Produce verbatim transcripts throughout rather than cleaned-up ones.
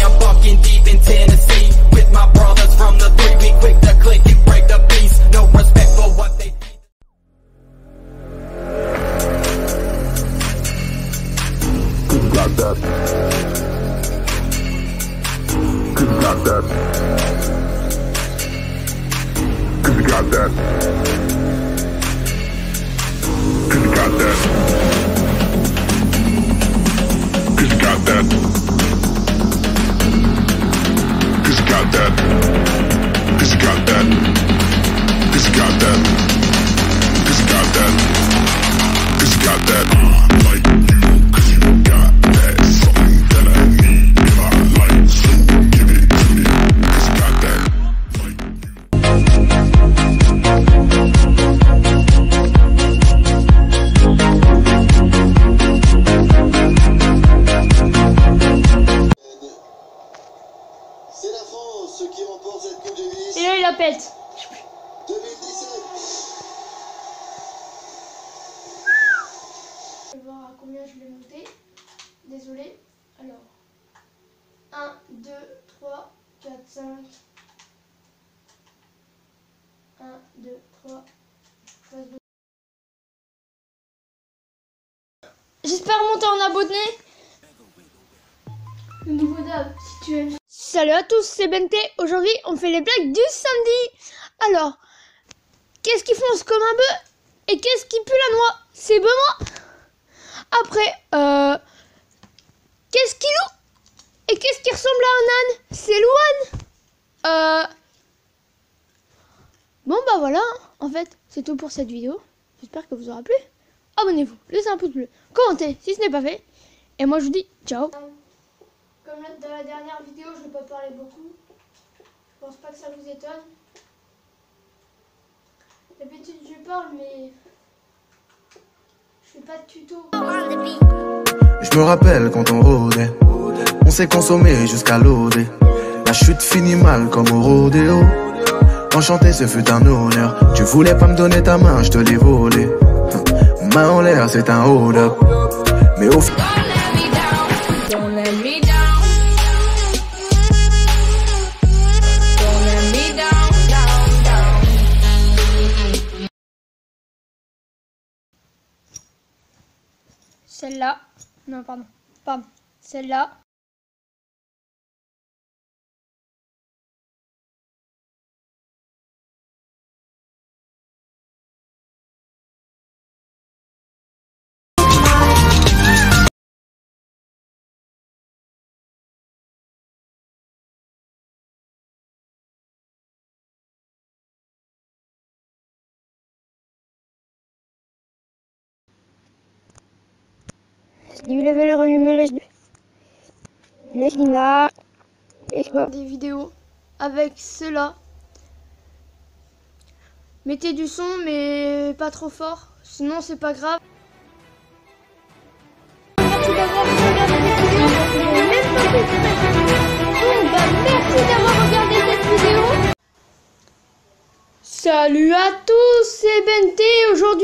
I'm bucking deep in Tennessee with my brothers from the three. We quick to click and break the peace. No respect for what they think. Cause you got that. Cause you got that. Cause you got that. Cause you got that. Cause you got that. Cause you got that. Cause you got that. Cause you got that. Cause you got that. Cause you got that. Like you, cause you got that. Something that I need in my life. So give it to me. Cause you got that. Like you. C'est la France qui remporte cette Coupe Davis Et là, il la pète. deux mille dix-sept. Je vais voir à combien je l'ai monté. Désolé. Alors, un, deux, trois, quatre, cinq. un, deux, trois. J'espère monter en abonné. Le nouveau dab, si tu aimes. Salut à tous, c'est Bente. Aujourd'hui, on fait les blagues du samedi. Alors, qu'est-ce qui fonce comme un bœuf et qu'est-ce qui pue la noix? C'est Benoît. Après, euh, qu'est-ce qui loue et qu'est-ce qui ressemble à un âne? C'est Louane. Euh, bon bah voilà, en fait, c'est tout pour cette vidéo. J'espère que vous aura plu. Abonnez-vous, laissez un pouce bleu, commentez si ce n'est pas fait. Et moi je vous dis ciao. Comme dans la dernière vidéo, je n'ai pas parlé beaucoup. Je pense pas que ça vous étonne. D'habitude je parle, mais je fais pas de tuto. Je me rappelle quand on rôdait, on s'est consommé jusqu'à l'O D. La chute finit mal comme au rodéo. Enchanté, ce fut un honneur. Tu voulais pas me donner ta main, je te l'ai volé. Main en l'air, c'est un hold up. Mais au fond. Celle-là. Non, pardon. Pardon. Celle-là. Des vidéos avec cela. Mettez du son mais pas trop fort, sinon c'est pas grave. Merci d'avoir regardé cette vidéo. Salut à tous, c'est Bente aujourd'hui.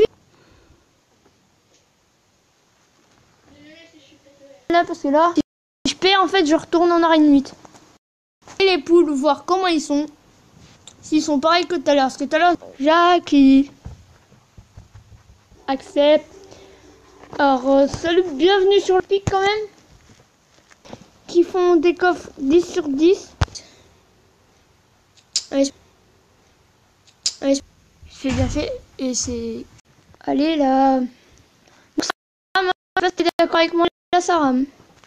Là parce que là, si je perds en fait, je retourne en arène huit. Et les poules, voir comment ils sont. S'ils sont pareils que tout à l'heure. Parce que tout à l'heure, Jackie accepte. Alors, euh, salut, bienvenue sur le pic quand même. Qui font des coffres dix sur dix. Ouais, ouais, c'est bien fait. Et c'est... Allez là. T'es d'accord avec moi là, ça rame.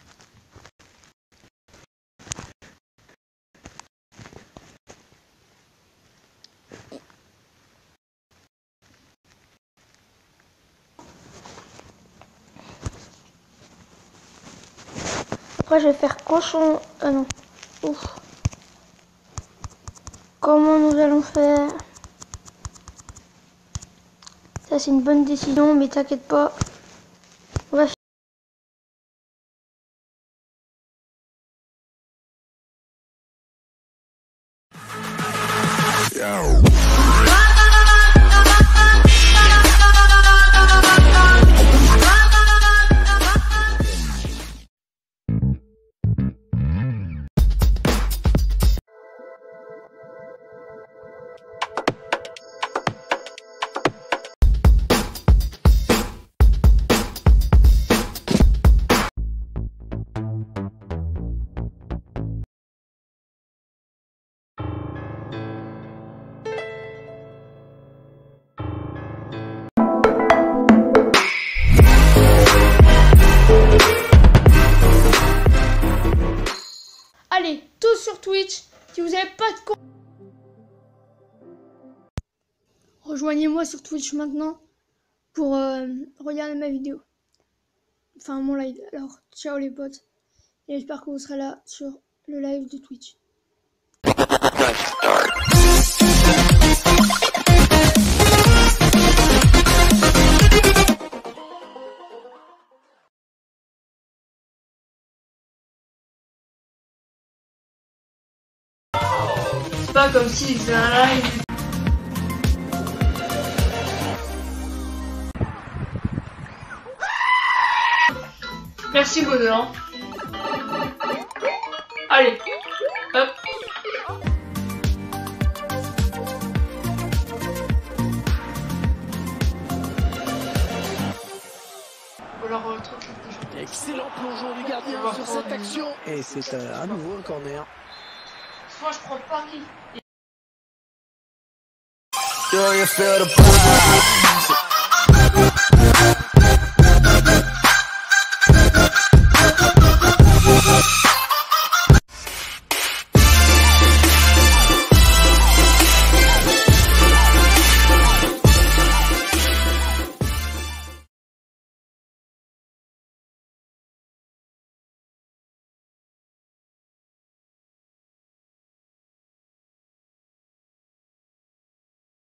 Après je vais faire cochon. Ah non. Ouf. Comment nous allons faire? Ça c'est une bonne décision, mais t'inquiète pas. On va Twitch si vous n'avez pas de compte. Rejoignez-moi sur Twitch maintenant pour euh, regarder ma vidéo. Enfin mon live. Alors ciao les potes. Et j'espère que vous serez là sur le live de Twitch. C'est pas comme si c'était un live. Merci bonheur. Allez, hop. Alors, euh, truc, excellent plongeon du gardien sur cette action. Et c'est euh, à nouveau un corner. Moi je prends Paris. Do you feel the